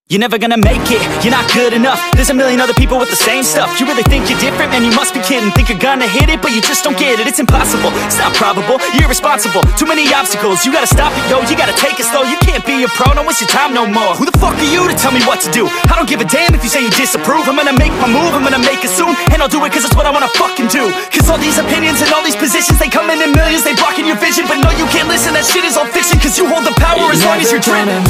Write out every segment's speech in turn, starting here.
You're never gonna make it, you're not good enough. There's a million other people with the same stuff. You really think you're different? Man, you must be kidding. Think you're gonna hit it, but you just don't get it. It's impossible, it's not probable, you're irresponsible. Too many obstacles, you gotta stop it, yo. You gotta take it slow, you can't be a pro. Don't waste your time no more. Who the fuck are you to tell me what to do? I don't give a damn if you say you disapprove. I'm gonna make my move, I'm gonna make it soon. And I'll do it cause it's what I wanna fucking do. Cause all these opinions and all these positions, they come in millions, they blocking your vision. But no, you can't listen, that shit is all fiction. Cause you hold the power as long as you're dreaming.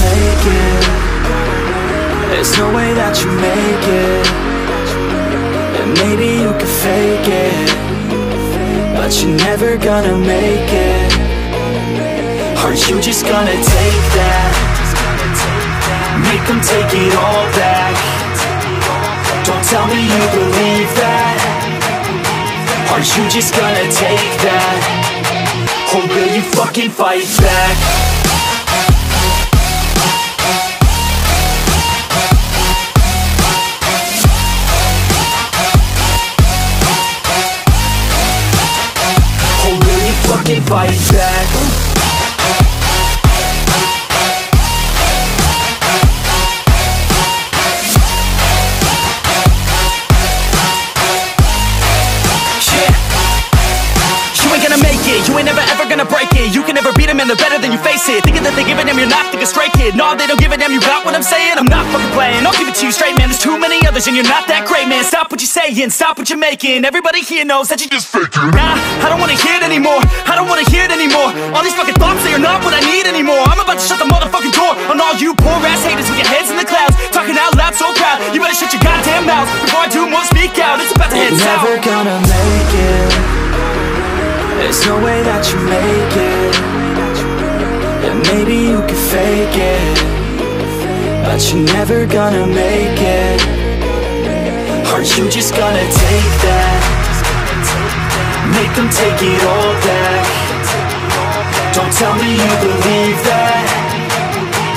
There's no way that you make it. And maybe you can fake it, but you're never gonna make it. Aren't you just gonna take that? Make them take it all back. Don't tell me you believe that. Aren't you just gonna take that? Or will you fucking fight back? Fucking fight back. You ain't gonna make it, you ain't never ever gonna break it. You can never beat them and they're better than you face it. Thinking that they give a damn, you're not thinking straight, kid. No, they don't give a damn, you got what I'm saying? I'm not fucking playing, I'll give it to you straight, man. There's too many others and you're not that great, man. Stop what you're saying, stop what you're making. Everybody here knows that you just faking. Nah, I don't wanna hear it anymore, I don't wanna hear it anymore. All these fucking thoughts, they are not what I need anymore. I'm about to shut the motherfucking door on all you poor ass haters with your heads in the clouds, talking out loud so proud. You better shut your goddamn mouth before I do more, speak out. It's about to head south. You're never gonna make it. There's no way that you make it. And maybe you can fake it, but you're never gonna make it. Aren't you just gonna take that? Make them take it all back. Don't tell me you believe that.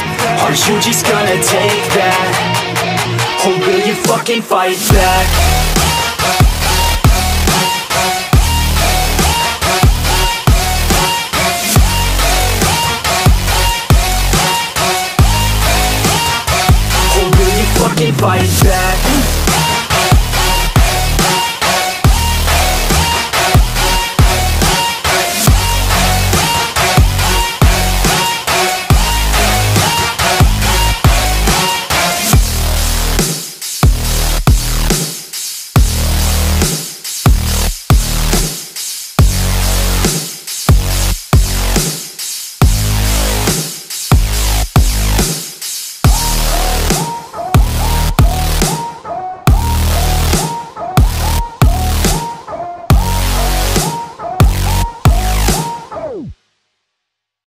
Aren't you just gonna take that? Or will you fucking fight back?